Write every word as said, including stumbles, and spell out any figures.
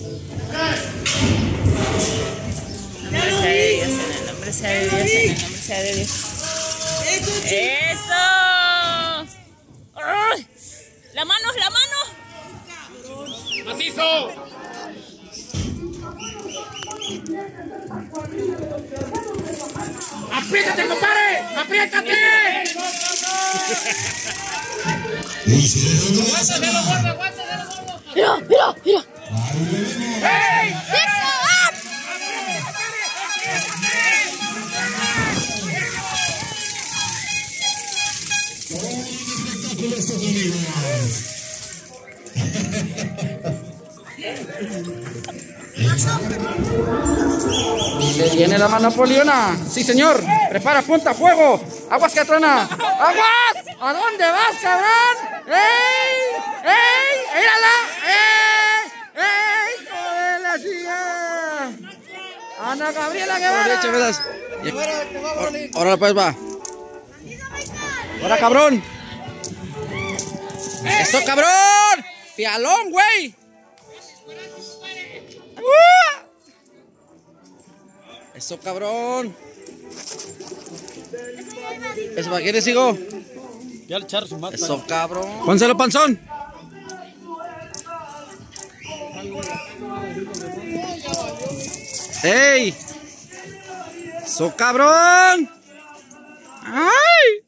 el nombre sea de Dios, en el nombre sea de Dios, en el nombre sea de Dios. ¡Eso! ¡Ay! ¡La mano, la mano! ¡Macizo! ¡Apriétate, compadre! ¡Apriétate! ¡Mira, mira, mira! ¡Hey! Le viene la mano Poliona. Sí, señor. Prepara, punta, fuego. Aguas, Catrona. ¡Aguas! ¿A dónde vas, cabrón? ¡Ey! ¡Ey! ¡Mírala! ¡Ey! ¡Ey! ¡Joder, la chica! Ana Gabriela Guevara. Ahora pues va. Ahora, cabrón. ¡Eso, cabrón! ¡Pialón, güey! ¡Eso, cabrón! ¿Eso para qué le sigo? Ya le echaron su mata. ¡Eso, cabrón! ¡Pónselo, panzón! ¡Ey! ¡Eso, cabrón! ¡Ay!